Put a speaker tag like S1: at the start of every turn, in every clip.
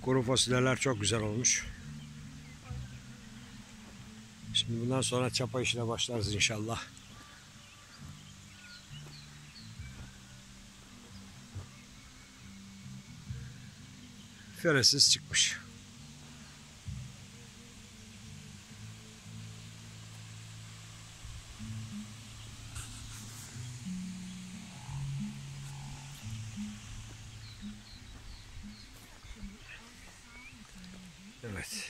S1: Kuru fasulyeler çok güzel olmuş. Şimdi bundan sonra çapa işine başlarız inşallah. Feresiz çıkmış. Evet.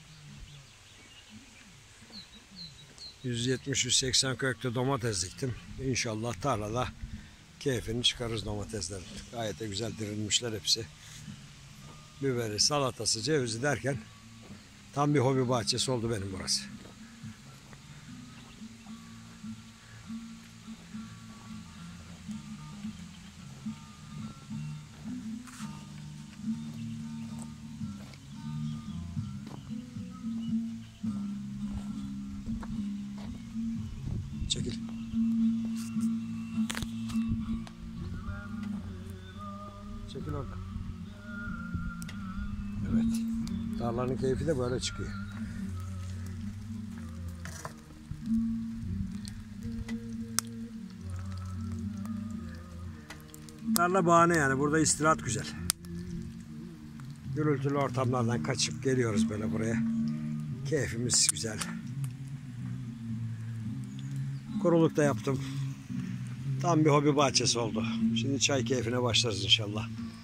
S1: 170-180 kökte domates diktim. İnşallah tarlada keyfini çıkarırız domateslerin. Gayet de güzel dirilmişler hepsi. Biberi, salatası, cevizi derken tam bir hobi bahçesi oldu benim burası. Çekil. Çekil orada. Evet. Tarlanın keyfi de böyle çıkıyor. Tarla bahane yani. Burada istirahat güzel. Gürültülü ortamlardan kaçıp geliyoruz böyle buraya. Keyfimiz güzel. Kuruluk da yaptım. Tam bir hobi bahçesi oldu. Şimdi çay keyfine başlarız inşallah.